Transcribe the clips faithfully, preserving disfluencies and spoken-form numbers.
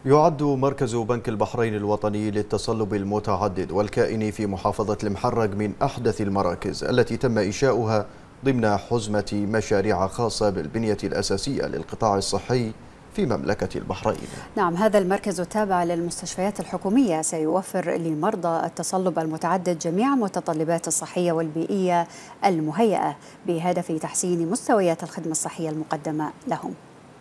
يعد مركز بنك البحرين الوطني للتصلب المتعدد والكائن في محافظة المحرق من أحدث المراكز التي تم إنشاؤها ضمن حزمة مشاريع خاصة بالبنية الأساسية للقطاع الصحي في مملكة البحرين. نعم، هذا المركز التابع للمستشفيات الحكومية سيوفر لمرضى التصلب المتعدد جميع المتطلبات الصحية والبيئية المهيئة بهدف تحسين مستويات الخدمة الصحية المقدمة لهم.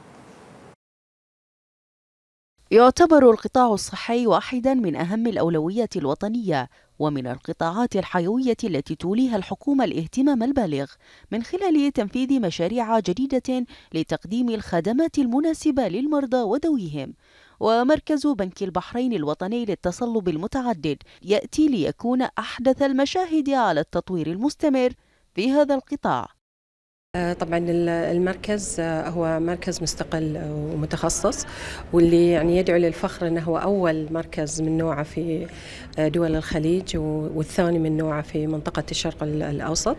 يعتبر القطاع الصحي واحدا من أهم الأولويات الوطنية ومن القطاعات الحيوية التي توليها الحكومة الاهتمام البالغ من خلال تنفيذ مشاريع جديدة لتقديم الخدمات المناسبة للمرضى وذويهم. ومركز بنك البحرين الوطني للتصلب المتعدد يأتي ليكون أحدث المشاهد على التطوير المستمر في هذا القطاع. طبعا المركز هو مركز مستقل ومتخصص، واللي يعني يدعو للفخر انه هو اول مركز من نوعه في دول الخليج والثاني من نوعه في منطقه الشرق الاوسط.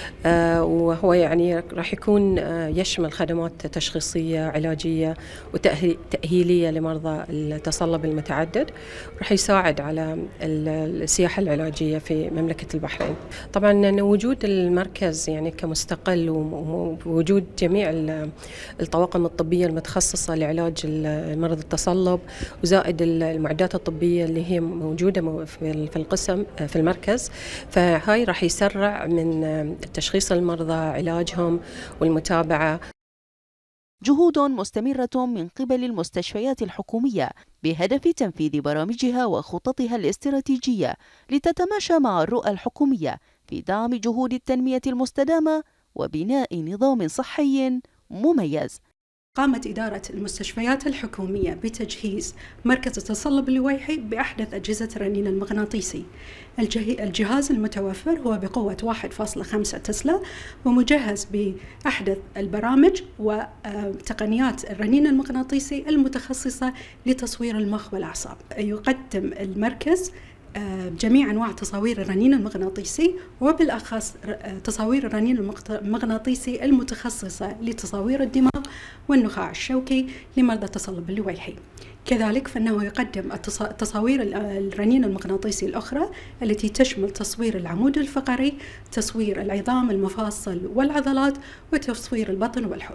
وهو يعني راح يكون يشمل خدمات تشخيصيه علاجيه وتاهيليه لمرضى التصلب المتعدد، راح يساعد على السياحه العلاجيه في مملكه البحرين. طبعا وجود المركز يعني كمستقل ووجود جميع الطواقم الطبية المتخصصة لعلاج مرض التصلب وزائد المعدات الطبية اللي هي موجودة في القسم في المركز، فهاي راح يسرع من تشخيص المرضى، علاجهم والمتابعة. جهود مستمرة من قبل المستشفيات الحكومية بهدف تنفيذ برامجها وخططها الاستراتيجية لتتماشى مع الرؤى الحكومية في دعم جهود التنمية المستدامة وبناء نظام صحي مميز. قامت إدارة المستشفيات الحكومية بتجهيز مركز التصلب اللويحي بأحدث أجهزة الرنين المغناطيسي. الجهاز المتوفر هو بقوة واحد فاصلة خمسة تسلا ومجهز بأحدث البرامج وتقنيات الرنين المغناطيسي المتخصصة لتصوير المخ والأعصاب. يقدم المركز جميع أنواع تصاوير الرنين المغناطيسي وبالأخص تصاوير الرنين المغناطيسي المتخصصة لتصاوير الدماغ والنخاع الشوكي لمرضى التصلب اللويحي. كذلك فإنه يقدم تصاوير الرنين المغناطيسي الأخرى التي تشمل تصوير العمود الفقري، تصوير العظام، المفاصل والعضلات، وتصوير البطن والحوض.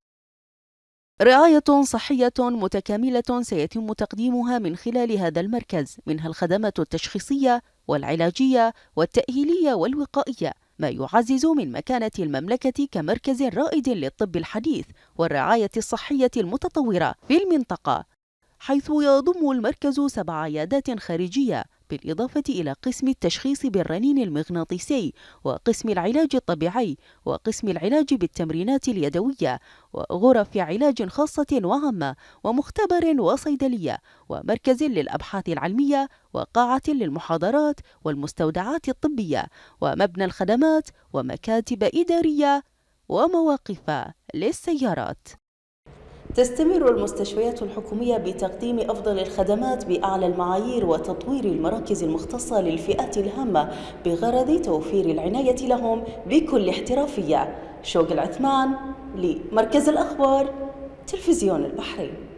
رعاية صحية متكاملة سيتم تقديمها من خلال هذا المركز، منها الخدمات التشخيصية والعلاجية والتأهيلية والوقائية، ما يعزز من مكانة المملكة كمركز رائد للطب الحديث والرعاية الصحية المتطورة في المنطقة، حيث يضم المركز سبع عيادات خارجية بالإضافة إلى قسم التشخيص بالرنين المغناطيسي وقسم العلاج الطبيعي وقسم العلاج بالتمرينات اليدوية وغرف علاج خاصة وعامة ومختبر وصيدلية ومركز للأبحاث العلمية وقاعة للمحاضرات والمستودعات الطبية ومبنى الخدمات ومكاتب إدارية ومواقف للسيارات. تستمر المستشفيات الحكومية بتقديم أفضل الخدمات بأعلى المعايير وتطوير المراكز المختصة للفئات الهامة بغرض توفير العناية لهم بكل احترافية. شوق العثمان لمركز الأخبار، تلفزيون البحرين.